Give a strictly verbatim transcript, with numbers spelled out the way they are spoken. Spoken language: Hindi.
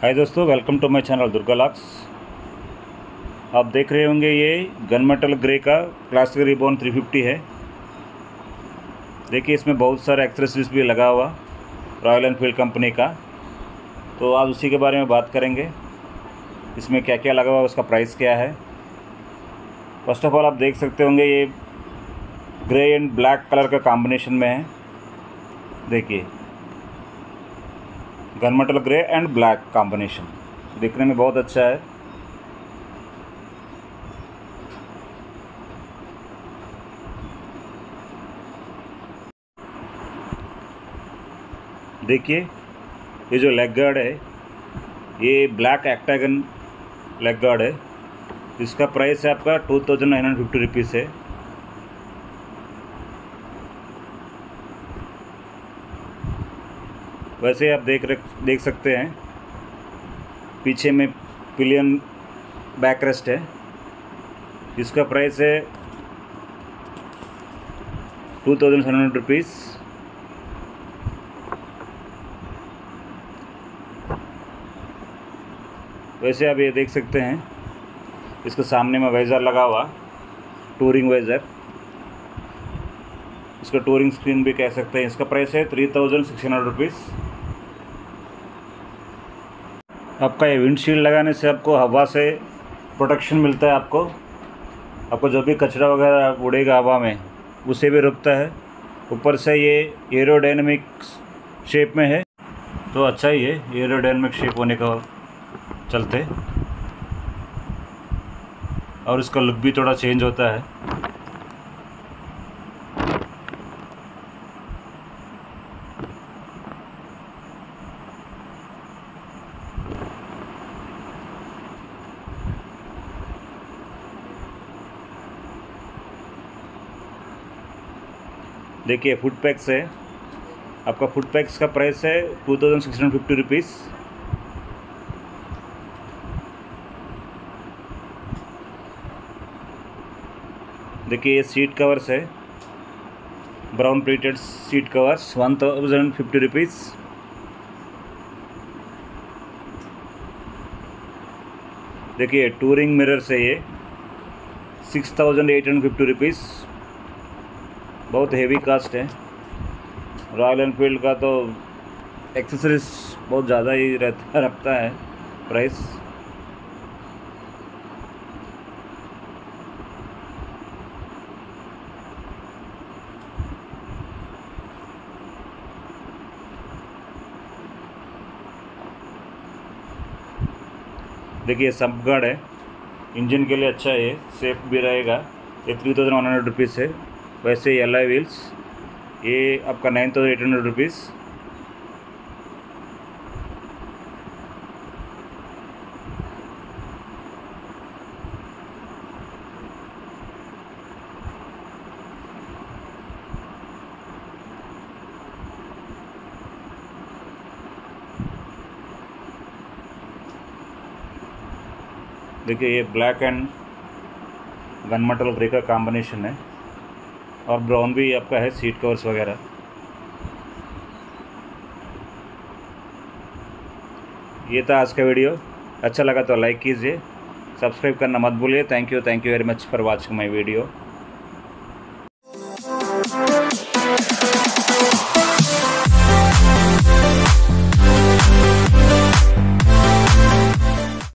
हाय दोस्तों, welcome to my channel Durga locks. आप देख रहे होंगे ये गन मेटल ग्रे का क्लासिक रिबॉन थ्री फिफ्टी है। देखिए इसमें बहुत सारे एक्सेसरीज भी लगा हुआ रॉयल एनफील्ड कंपनी का। तो आज उसी के बारे में बात करेंगे, इसमें क्या क्या लगा हुआ, उसका प्राइस क्या है। फर्स्ट ऑफ ऑल आप देख सकते होंगे ये ग्रे एंड ब्लैक कलर का कॉम्बिनेशन में है। देखिए gun metal grey and black combination दिखने में बहुत अच्छा है। देखिए ये जो लेग गार्ड है ये ब्लैक एक्टागन लेग गार्ड है। इसका प्राइस है आपका two thousand nine hundred fifty rupees है। वैसे आप देख देख सकते हैं पीछे में पिलियन बैक रेस्ट है। इसका प्राइस है two thousand seven hundred rupees. वैसे आप ये देख सकते हैं इसके सामने में वाइज़र लगा हुआ, टूरिंग वाइज़र, इसका टूरिंग स्क्रीन भी कह सकते हैं। इसका प्राइस है three thousand six hundred rupees. आपका ये विंडशील्ड लगाने से आपको हवा से प्रोटेक्शन मिलता है। आपको आपको जो भी कचरा वगैरह उड़ेगा हवा में उसे भी रोकता है। ऊपर से ये एरोडायनेमिक शेप में है, तो अच्छा ही है एरोडायनेमिक शेप होने का चलते, और इसका लुक भी थोड़ा चेंज होता है। देखिए फुट पैक्स है, आपका फुट पैक्स का प्राइस है two thousand six hundred fifty rupees. देखिए ये सीट कवर्स है, brown pleated seat covers, one thousand fifty rupees. देखिए टूरिंग मिरर्स है ये six thousand eight hundred fifty rupees. बहुत हेवी कास्ट है। रॉयल एनफील्ड का तो एक्सेसरीज बहुत ज़्यादा ही रहता रखता है प्राइस। देखिए सब गार्ड है, इंजन के लिए अच्छा है, ये सेफ भी रहेगा। ये three thousand one hundred rupees है। वैसे एलॉय व्हील्स ये आपका nine thousand eight hundred rupees. देखिए ये black and gun metal grey का कॉम्बिनेशन है, और ब्राउन भी आपका है सीट कवर्स वगैरह। ये था आज का वीडियो। अच्छा लगा तो लाइक कीजिए, सब्सक्राइब करना मत भूलिए। Thank you thank you very much for watching my video.